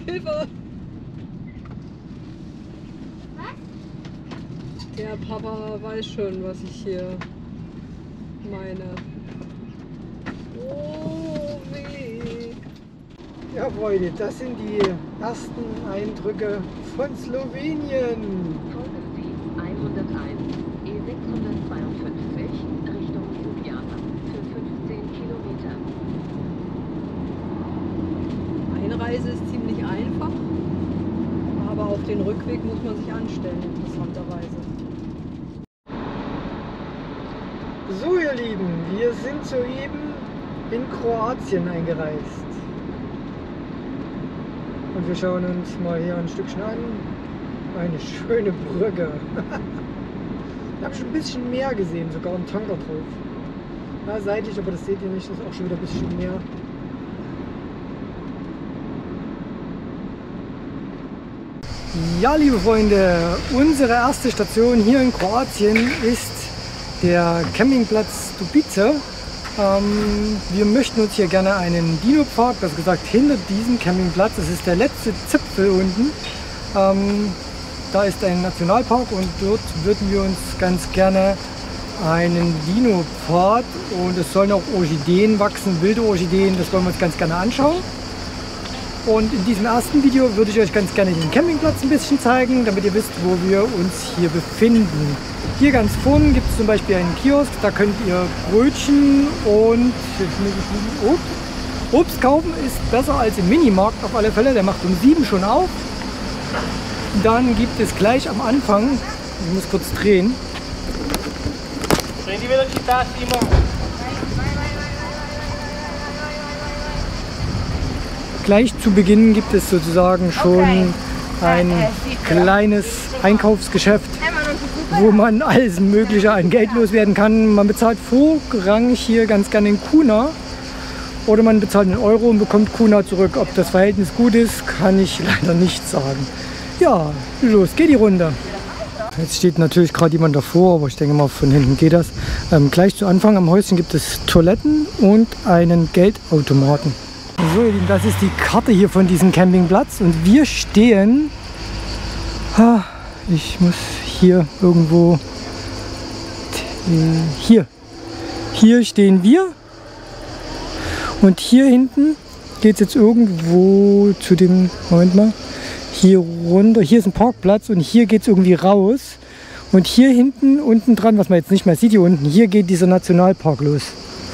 Hilfe! Der Papa weiß schon, was ich hier meine. Oh, weh! Ja, Freunde, das sind die ersten Eindrücke von Slowenien. Folgen Sie 101 E652 Richtung Ljubljana für 15 Kilometer. Einreise ist ziemlich einfach, aber auf den Rückweg muss man sich anstellen, interessanterweise. So, ihr Lieben, wir sind soeben in Kroatien eingereist. Und wir schauen uns mal hier ein Stückchen an. Eine schöne Brücke. Ich habe schon ein bisschen mehr gesehen, sogar ein Tanker drauf. Ja, seitlich, aber das seht ihr nicht, das ist auch schon wieder ein bisschen mehr. Ja, liebe Freunde, unsere erste Station hier in Kroatien ist der Campingplatz Stubice. Wir möchten uns hier gerne einen Dino-Park, das gesagt hinter diesem Campingplatz, das ist der letzte Zipfel unten. Da ist ein Nationalpark und dort würden wir uns ganz gerne einen Dino-Pfad, und es sollen auch Orchideen wachsen, wilde Orchideen, das wollen wir uns ganz gerne anschauen. Und in diesem ersten Video würde ich euch ganz gerne den Campingplatz ein bisschen zeigen, damit ihr wisst, wo wir uns hier befinden. Hier ganz vorne gibt es zum Beispiel einen Kiosk, da könnt ihr Brötchen und Obst kaufen. Ist besser als im Minimarkt auf alle Fälle, der macht um 7 schon auf. Dann gibt es gleich am Anfang, ich muss kurz drehen. Gleich zu Beginn gibt es sozusagen schon ein kleines Einkaufsgeschäft, wo man alles Mögliche an Geld loswerden kann. Man bezahlt vorrangig hier ganz gerne in Kuna oder man bezahlt in Euro und bekommt Kuna zurück. Ob das Verhältnis gut ist, kann ich leider nicht sagen. Ja, los geht die Runde. Jetzt steht natürlich gerade jemand davor, aber ich denke mal, von hinten geht das. Gleich zu Anfang am Häuschen gibt es Toiletten und einen Geldautomaten. So, ihr Lieben, das ist die Karte hier von diesem Campingplatz und wir stehen, ich muss hier irgendwo, hier stehen wir und hier hinten geht es jetzt irgendwo zu dem, Moment mal, hier runter, hier ist ein Parkplatz und hier geht es irgendwie raus und hier hinten, unten dran, was man jetzt nicht mehr sieht, hier unten, hier geht dieser Nationalpark los.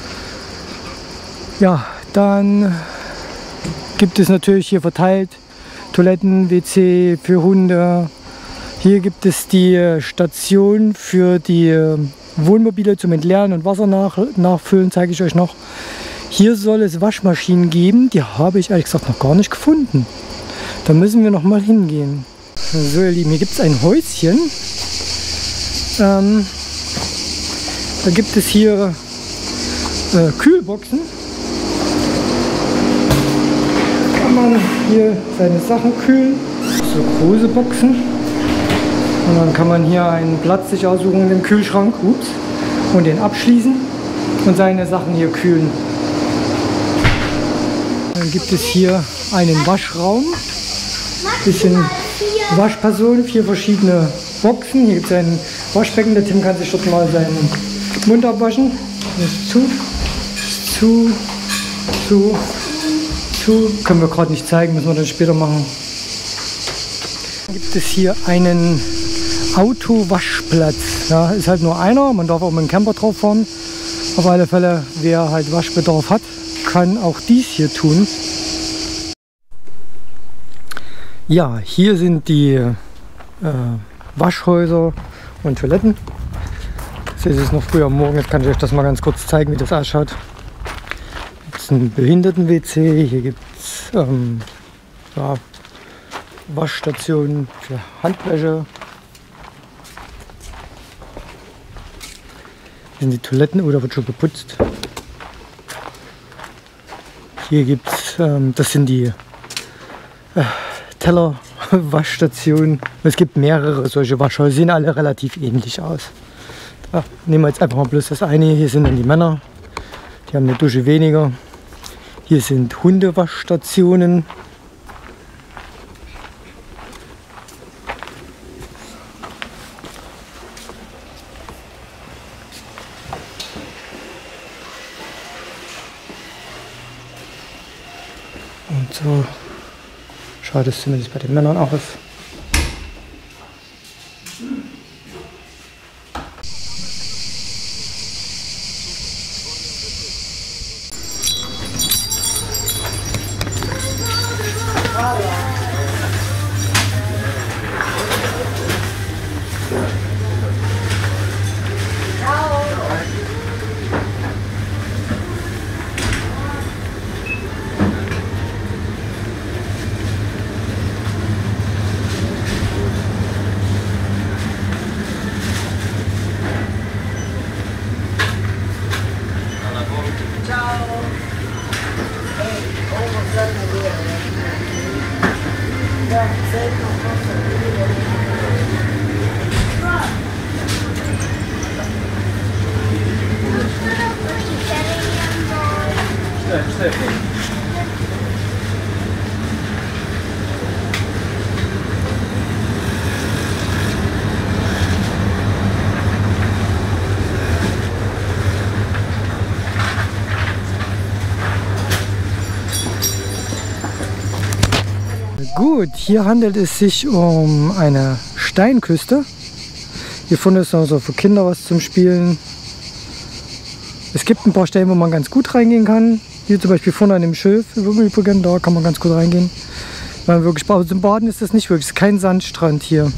Ja, dann gibt es natürlich hier verteilt Toiletten, WC für Hunde. Hier gibt es die Station für die Wohnmobile zum Entleeren und Wasser nachfüllen, zeige ich euch noch. Hier soll es Waschmaschinen geben, die habe ich ehrlich gesagt noch gar nicht gefunden. Da müssen wir noch mal hingehen. So, ihr Lieben, hier gibt es ein Häuschen. Da gibt es hier Kühlboxen. Kann man hier seine Sachen kühlen. So große Boxen. Und dann kann man hier einen Platz sich aussuchen in dem Kühlschrank. Ups. Und den abschließen und seine Sachen hier kühlen. Dann gibt es hier einen Waschraum. Bisschen Waschpersonen, 4 verschiedene Boxen. Hier gibt es ein Waschbecken, der Tim kann sich dort mal seinen Mund abwaschen. Das ist zu. Können wir gerade nicht zeigen, müssen wir dann später machen. Dann gibt es hier einen Autowaschplatz. Ja, ist halt nur einer, man darf auch mit dem Camper drauf fahren. Auf alle Fälle, wer halt Waschbedarf hat, kann auch dies hier tun. Ja, hier sind die Waschhäuser und Toiletten. Es ist noch früh am Morgen, jetzt kann ich euch das mal ganz kurz zeigen, wie das ausschaut. Hier gibt es einen Behinderten-WC, hier gibt es ja, Waschstationen für Handwäsche. Hier sind die Toiletten, oder wird schon geputzt. Hier gibt es, das sind die Tellerwaschstationen. Es gibt mehrere solche Waschhäuser, sehen alle relativ ähnlich aus. Da nehmen wir jetzt einfach mal bloß das eine. Hier sind dann die Männer, die haben eine Dusche weniger. Hier sind Hundewaschstationen. Und so schaut es zumindest bei den Männern aus. Gut, hier handelt es sich um eine Steinküste. Hier vorne ist also für Kinder was zum Spielen. Es gibt ein paar Stellen, wo man ganz gut reingehen kann. Hier zum Beispiel vorne an dem Schilf, übrigens, da kann man ganz gut reingehen. Wenn man wirklich braucht. Zum Baden ist das nicht wirklich, es ist kein Sandstrand hier.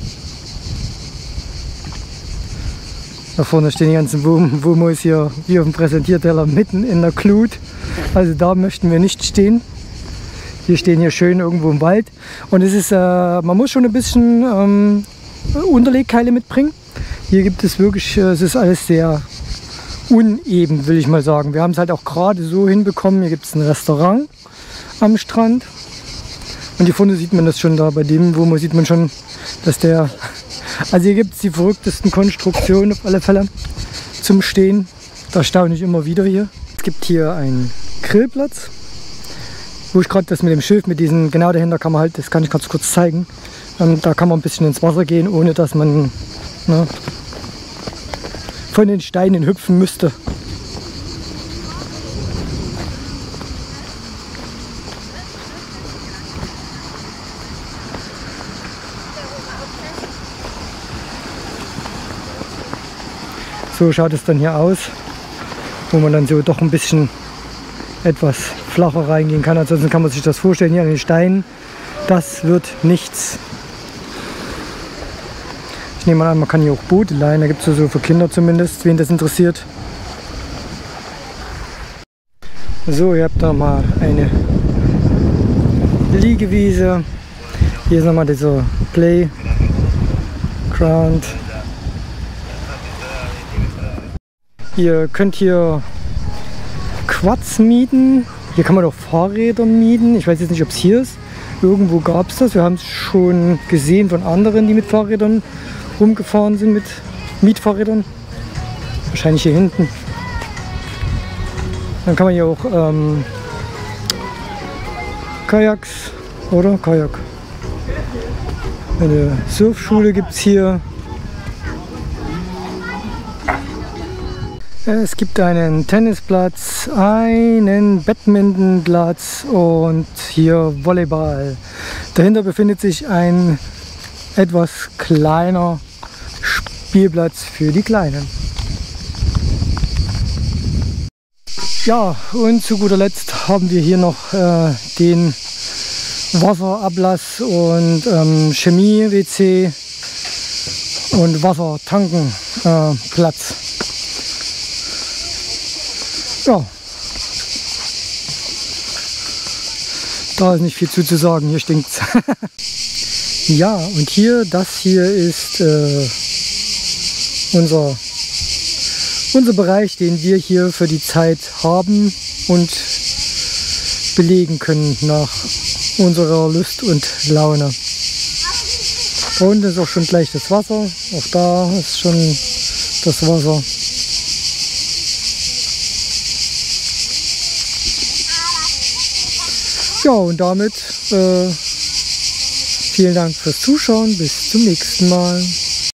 Da vorne stehen die ganzen Womos hier wie auf dem Präsentierteller mitten in der Glut. Also da möchten wir nicht stehen. Wir stehen hier schön irgendwo im Wald und es ist, man muss schon ein bisschen Unterlegkeile mitbringen. Hier gibt es wirklich, es ist alles sehr uneben, will ich mal sagen. Wir haben es halt auch gerade so hinbekommen. Hier gibt es ein Restaurant am Strand und hier vorne sieht man das schon, da bei dem Womo sieht man schon, dass der, also hier gibt es die verrücktesten Konstruktionen auf alle Fälle zum Stehen. Da staune ich immer wieder hier. Es gibt hier einen Grillplatz. Wo ich gerade das mit dem Schiff, mit diesen, genau dahinter kann man halt, das kann ich ganz kurz zeigen. Da kann man ein bisschen ins Wasser gehen, ohne dass man von den Steinen hüpfen müsste. So schaut es dann hier aus, wo man dann so doch ein bisschen etwas flacher reingehen kann. Ansonsten kann man sich das vorstellen, hier an den Steinen, das wird nichts. Ich nehme mal an, man kann hier auch Boote leihen, da gibt es so für Kinder zumindest, wen das interessiert. So, ihr habt da mal eine Liegewiese. Hier ist nochmal dieser Playground. Ihr könnt hier Quads mieten. Hier kann man auch Fahrräder mieten. Ich weiß jetzt nicht, ob es hier ist. Irgendwo gab es das. Wir haben es schon gesehen von anderen, die mit Fahrrädern rumgefahren sind, mit Mietfahrrädern. Wahrscheinlich hier hinten. Dann kann man hier auch Kajaks, oder? Kajak. Eine Surfschule gibt es hier. Es gibt einen Tennisplatz, einen Badmintonplatz und hier Volleyball. Dahinter befindet sich ein etwas kleiner Spielplatz für die Kleinen. Ja, und zu guter Letzt haben wir hier noch den Wasserablass und Chemie-WC und Wassertankenplatz. Ja, da ist nicht viel zu sagen, hier stinkt's. Ja, und hier, das hier ist unser Bereich, den wir hier für die Zeit haben und belegen können nach unserer Lust und Laune. Da unten ist auch schon gleich das Wasser, auch da ist schon das Wasser. Ja, und damit vielen Dank fürs Zuschauen. Bis zum nächsten Mal.